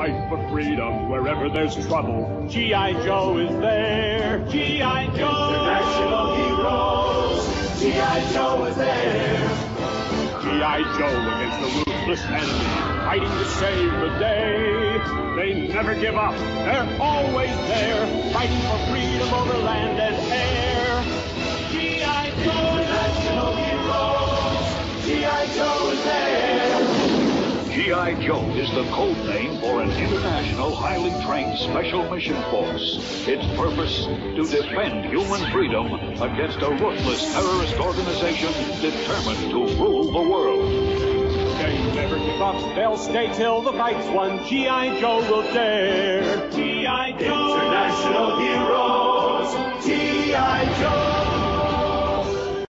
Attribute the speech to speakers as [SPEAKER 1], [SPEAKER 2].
[SPEAKER 1] fight for freedom wherever there's trouble. G.I. Joe is there. G.I. Joe. International heroes. G.I. Joe is there. G.I. Joe against the ruthless enemy, fighting to save the day. They never give up. They're always there, fighting for freedom over land and air. G.I. Joe, national heroes. G.I. Joe is there. G.I. Joe is the code name for an international highly trained special mission force. Its purpose, to defend human freedom against a ruthless terrorist organization determined to rule the world. They never give up, they'll stay till the fight's won. G.I. Joe will dare. G.I. Joe, international heroes. G.I. Joe.